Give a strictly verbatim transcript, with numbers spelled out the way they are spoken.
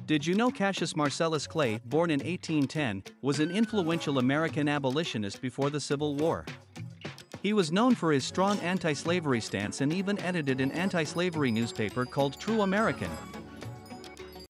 Did you know Cassius Marcellus Clay, born in eighteen ten, was an influential American abolitionist before the Civil War? He was known for his strong anti-slavery stance and even edited an anti-slavery newspaper called True American,